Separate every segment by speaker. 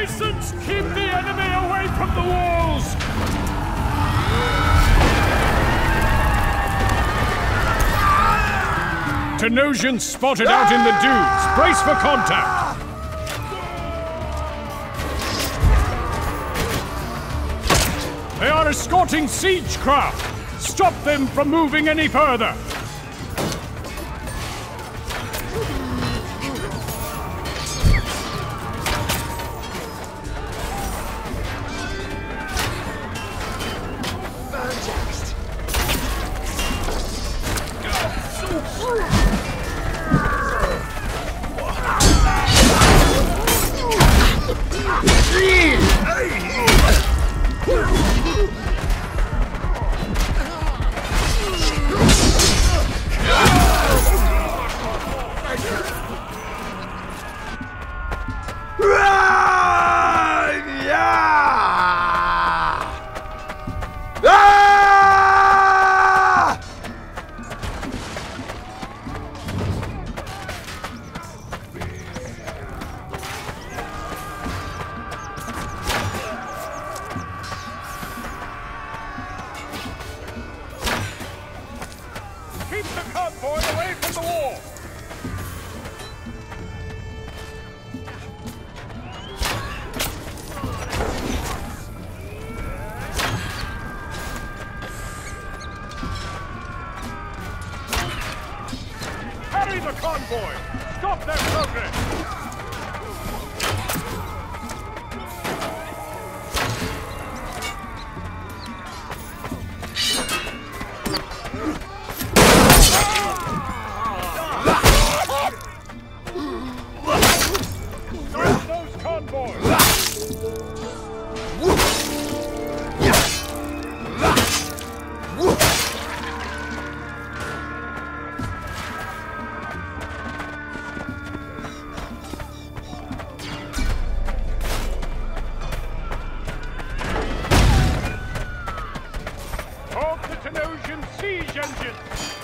Speaker 1: Resistance! Keep the enemy away from the walls! Tenosians spotted out in the dunes. Brace for contact. They are escorting siege craft. Stop them from moving any further. Keep the convoy away from the wall! Harry the convoy! Stop their progress! Tenosian siege engines!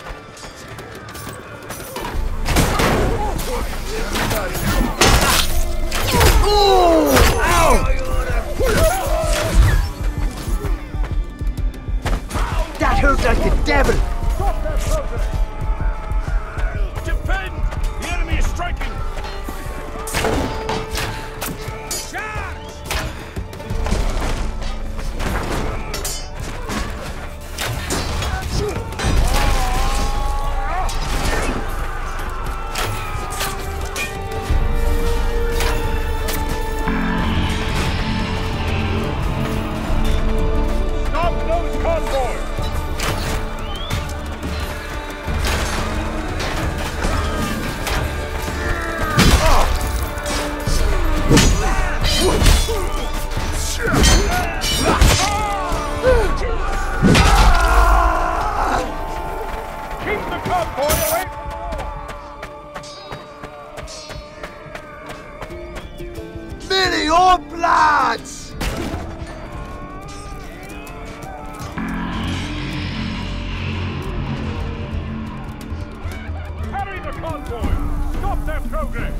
Speaker 2: That hurt like the devil!
Speaker 1: Stop that progress! Defend! The enemy is striking!
Speaker 2: Many old bloods!
Speaker 1: Harry the convoy! Stop their progress!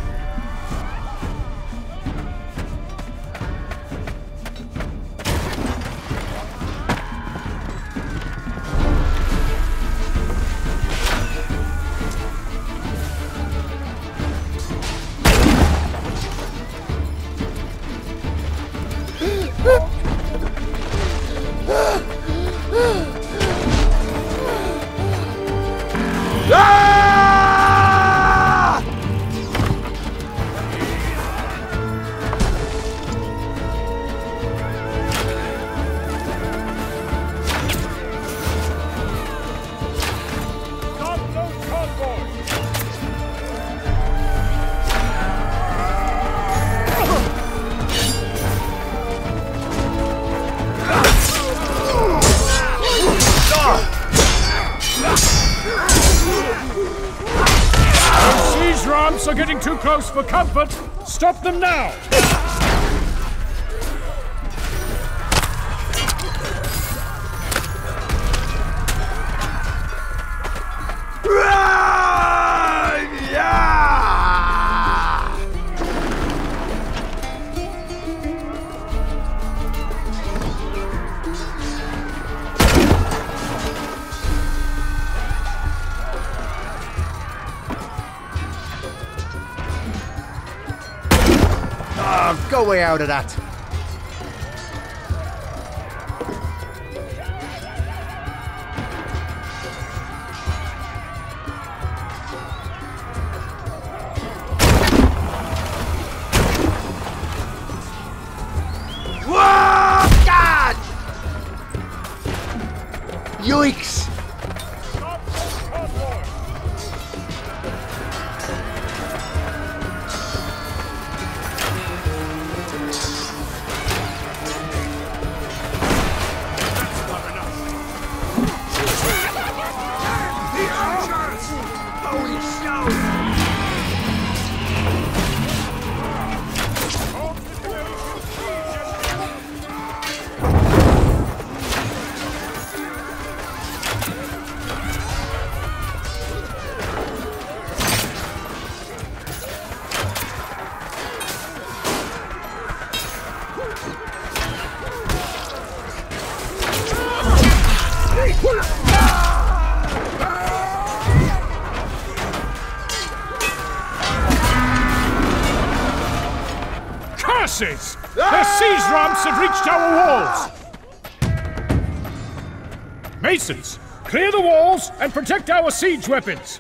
Speaker 1: Those siege ramps are getting too close for comfort. Stop them now!
Speaker 2: on, go way out of that. Whoa! God! Yikes!
Speaker 1: Curses! Their siege ramps have reached our walls! Masons, clear the walls and protect our siege weapons!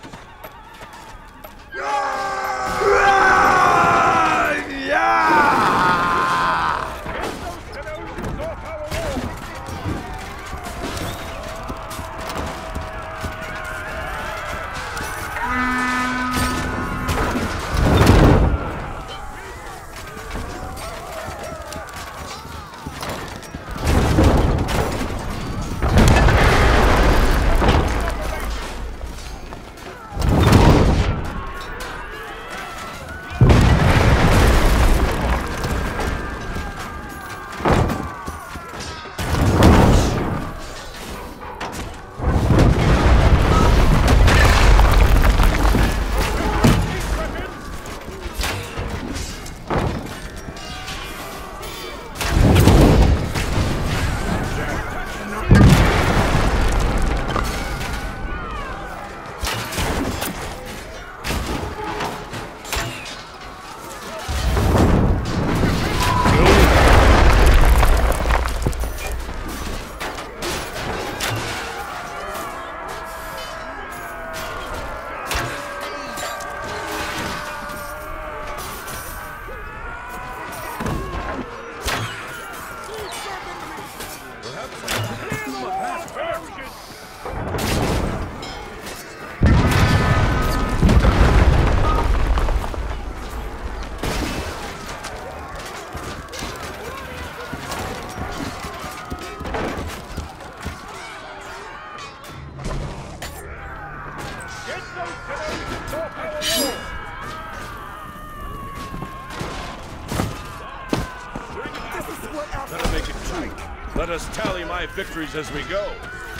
Speaker 3: That'll make it 2. Let us tally my victories as we go.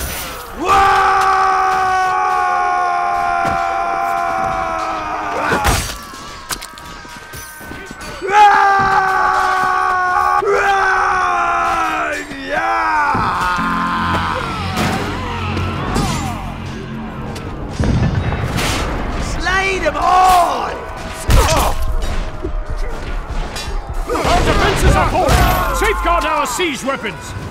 Speaker 2: Slay them all!
Speaker 1: Our defenses are full! Safeguard our siege weapons!